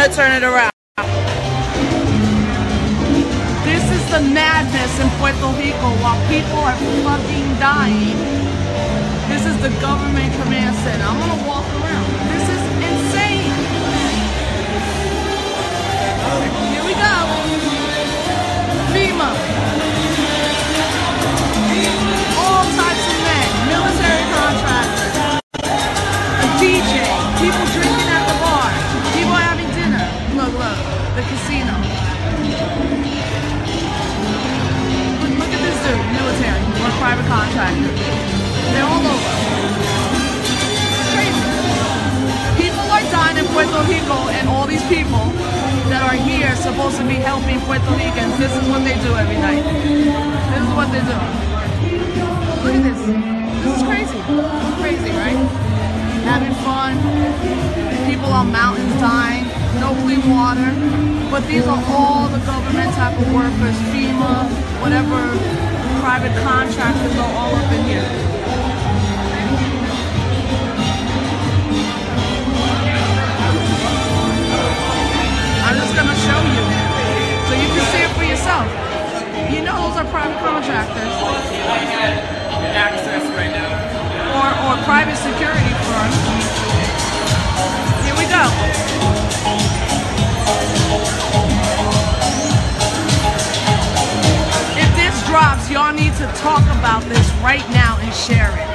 gonna turn it around. This is the madness in Puerto Rico while people are fucking dying. This is the government command center. I'm gonna walk around. This is insane. Here we go. FEMA. All types of men. Military contractors. A DJ. People drinking at the bar. People having dinner. Look, look. The casino. Look at this dude. Military. Or private contractor. They're all over. It's crazy. People are dying in Puerto Rico, and all these people that are here supposed to be helping Puerto Ricans. This is what they do every night. This is what they do. Look at this. This is crazy. Crazy, right? Having fun. People on mountains dying. No clean water. But these are all the government type of workers, FEMA, whatever private contractors are all up in here. I'm just gonna show you so you can see it for yourself. You know those are private contractors. Access right now. Or private security firms. Here we go. If this drops, y'all need to talk about this right now and share it.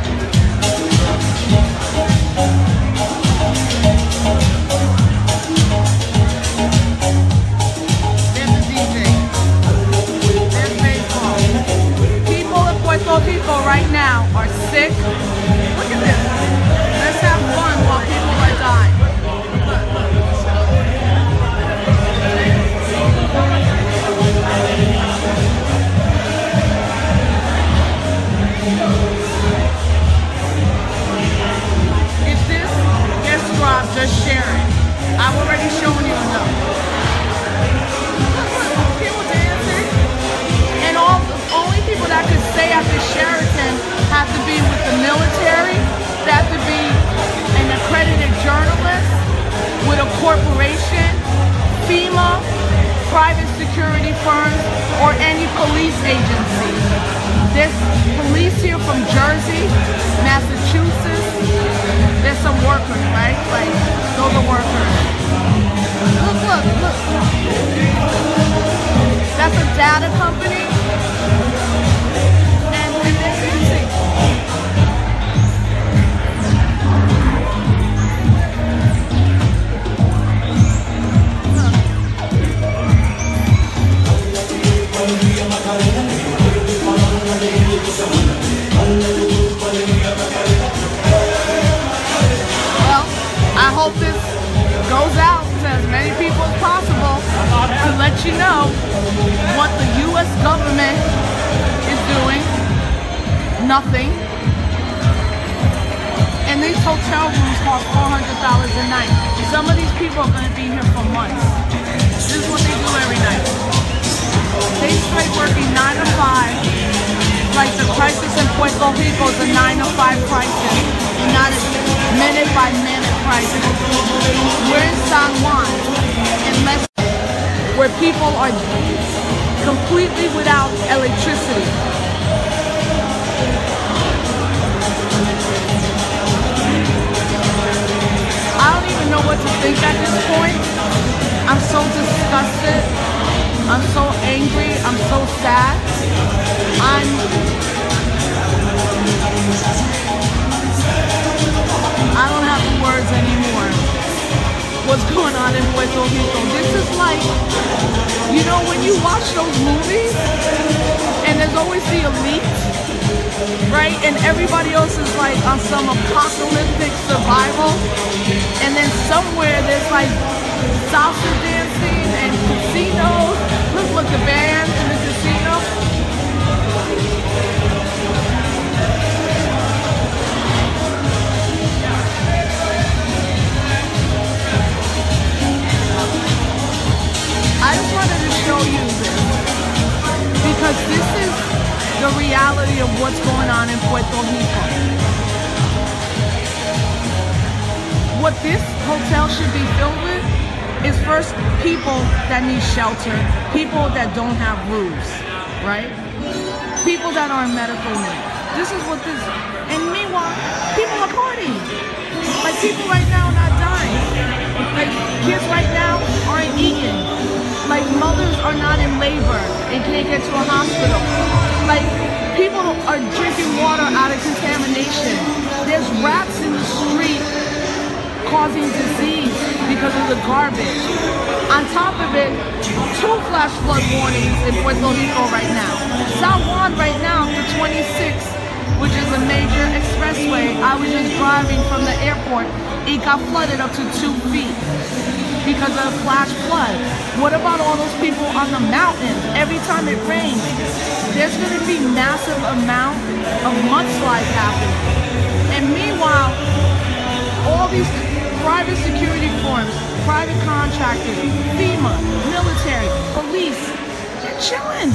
Puerto Rico right now are sick. Look at this. Let's have fun while people are dying. If this gets dropped, just share it. I've already shown you enough. People dancing. And all the only people that could stay at the Sheraton have to be with the military, they have to be an accredited journalist with a corporation, FEMA, private security firms, or any police agency. There's police here from Jersey, Massachusetts. There's some workers, right? Like, those are workers. Look, look, look. That's a data company. Well, I hope this goes out to as many people as possible to let you know what the U.S. government is doing. Nothing. And these hotel rooms cost $400 a night. Some of these people are going to be here for months. This is what they do every night. They straight working 9 to 5. Like the crisis in Puerto Rico is a 9 to 5 crisis, and not a minute by minute crisis. We're in San Juan, where people are completely without electricity. I don't even know what to think at this point. I'm so disgusted. I'm so angry. I'm so sad. I don't have the words anymore. What's going on in Puerto Rico? This is like, you know, when you watch those movies and there's always the elite, right? And everybody else is like on some apocalyptic survival. And then somewhere there's like salsa dancing and casinos. Look, the band in the casino. I just wanted to show you this because this is the reality of what's going on in Puerto Rico. What this hotel should be filled with is first people that need shelter, people that don't have roofs, right? People that are in medical need. This is what this, and meanwhile, people are partying. Like people right now are not dying. Like kids right now aren't eating. Like mothers are not in labor and can't get to a hospital. Like people are drinking water out of contamination. There's rats in the street causing disease because of the garbage. On top of it, 2 flash flood warnings in Puerto Rico right now. San Juan right now, the 26th, which is a major expressway. I was just driving from the airport. It got flooded up to 2 feet because of a flash flood. What about all those people on the mountains? Every time it rains, there's going to be massive amount of mudslides happening. And meanwhile, all these private security firms, private contractors, FEMA, military, police, they're chilling.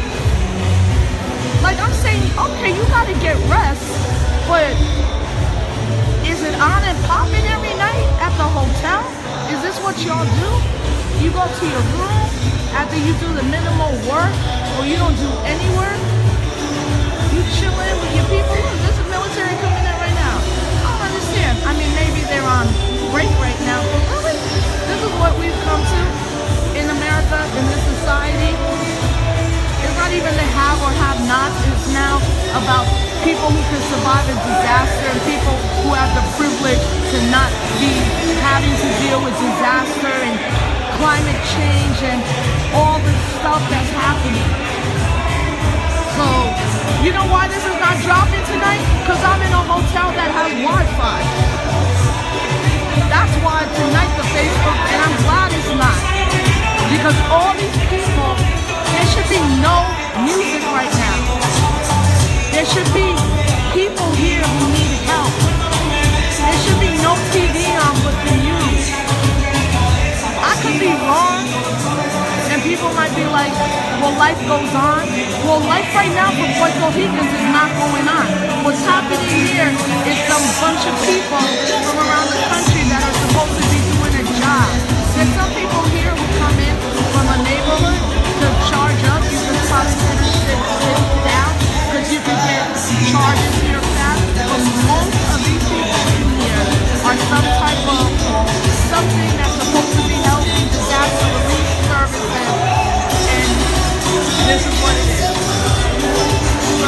Like I'm saying, okay, you gotta get rest, but is it on and popping every night at the hotel? Is this what y'all do? You go to your room after you do the minimal work, or you don't do any work? You chilling with your people? Look, there's a military coming in right now. I don't understand. I mean, maybe they're on break right now, but really, this is what we've come to in America, in this society. It's not even the have or have nots. It's now about people who can survive a disaster and people who have the privilege to not be having to deal with disaster and climate change and all the stuff that's happening. So, you know why this is not dropping tonight? Because I'm in a hotel that has Wi-Fi. That's why tonight the Facebook, and I'm glad it's not. Because all these people, there should be no music right now. There should be people here who need help. There should be no TV on with the news. I could be wrong, and people might be like, well, life goes on. Well, life right now for Puerto Ricans is not going on. What's happening here is some bunch of people from around the country that are supposed to be doing a job. There's some people here who come in from a neighborhood to charge up. You can probably sit down because you can get charged into your fast. But most of these people in here are some type of something that's supposed to be helping disaster relief services, and this is what it is. So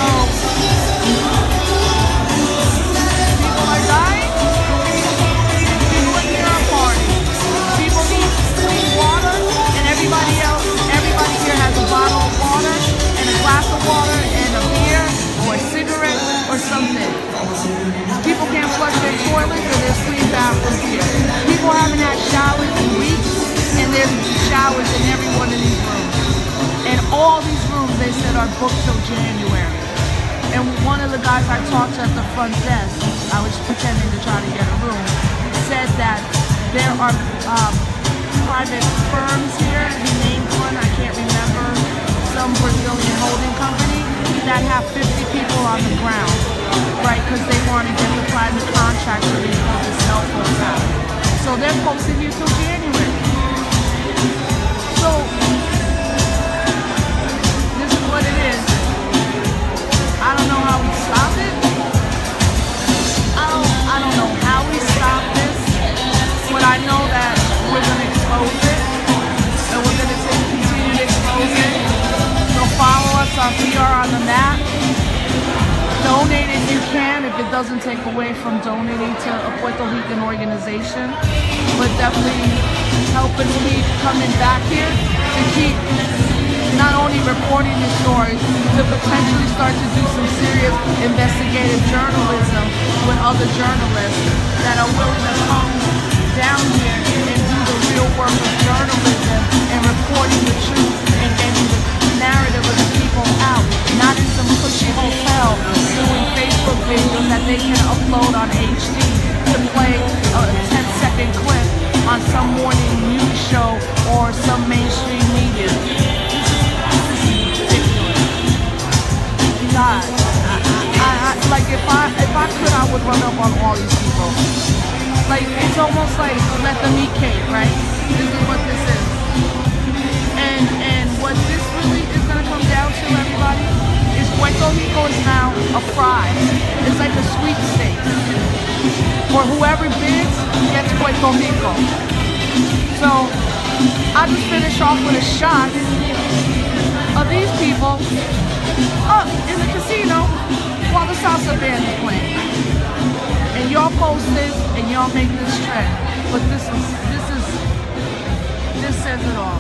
people are dying. People in here are partying. People need clean water, and everybody here has a bottle of water and a glass of water and a beer or a cigarette or something. People can't flush their toilets, or there's clean bathrooms here. People haven't had showers in weeks, and there's showers in every one of these rooms. And all these rooms, they said, are booked till January. And one of the guys I talked to at the front desk, I was pretending to try to get a room, said that there are private firms here. He named one, I can't remember, some Brazilian holding company that have 50 people on the ground, right? Because they want to get the private contractor to build the cell phones out. So they're posting you till January. So this is what it is. I don't know how we stop it. I don't know how we stop this, but I know that we're going to expose it, and we're going to continue to expose it. So follow us on PR on the Map. Donate if you can, if it doesn't take away from donating to a Puerto Rican organization. But definitely helping keep coming back here to keep not only reporting the stories, to potentially start to do some serious investigative journalism with other journalists that are willing to come down here and do the real work of journalism and reporting the truth and getting the narrative of the people out, not in some cushy hotel doing Facebook videos that they can upload on HD to play a 10-second clip on some morning news show or some mainstream media. God, like if I could, I would run up on all these people. Like, it's almost like let them eat cake, right? This is what this is. And what this really is going to come down to, everybody, is Puerto Rico is now a prize. It's like a sweepstakes. For whoever bids gets Puerto Rico. So, I'll just finish off with a shot of these people up in the casino while the salsa band is playing. And y'all post this and y'all make this trend. But this says it all.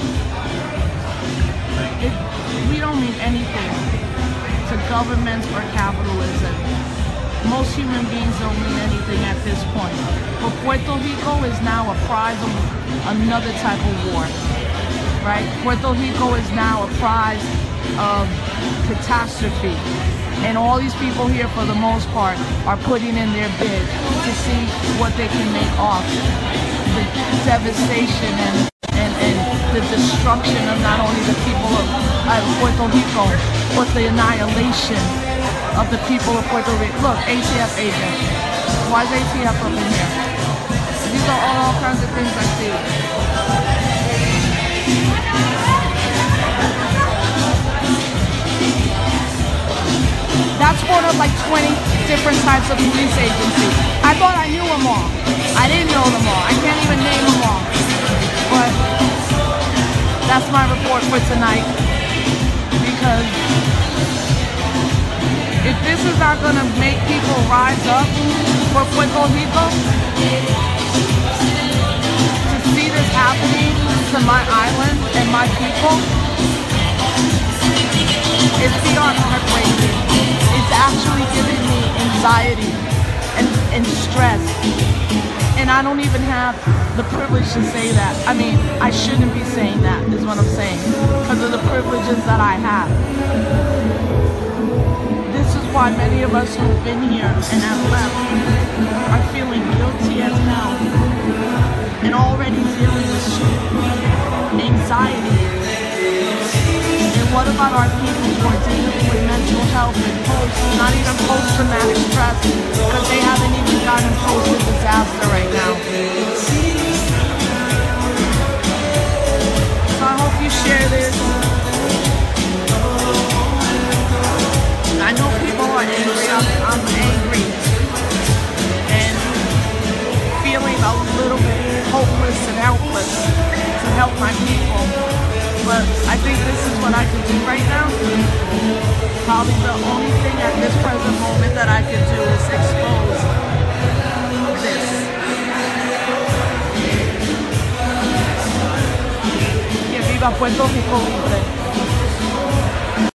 We don't mean anything to governments or capitalism. Most human beings don't mean anything at this point. But Puerto Rico is now a prize of another type of war, right? Puerto Rico is now a prize of catastrophe. And all these people here, for the most part, are putting in their bid to see what they can make off the devastation and the destruction of not only the people of Puerto Rico, but the annihilation of the people of Puerto Rico. Look, ATF agent. Why is ATF up in here? These are all kinds of things I see. That's one of like 20 different types of police agencies. I thought I knew them all. I didn't know them all. I can't even name them all. But that's my report for tonight. Because if this is not going to make people rise up for Puerto Rico, to see this happening to my island and my people, it's beyond heartbreaking. It's actually giving me anxiety and stress. And I don't even have the privilege to say that. I mean, I shouldn't be saying that, is what I'm saying, because of the privileges that I have. This is why many of us who've been here and have left are feeling guilty as hell and already dealing with anxiety. And what about our people who are dealing with mental health and not even post-traumatic stress, because they haven't even gotten post-disaster right now. So I hope you share this. I know people are angry. I'm angry and feeling a little bit hopeless and helpless to help my people. But I think this is what I can do right now. Probably the only thing at this present moment that I can do is expose this. Que viva Puerto Rico libre.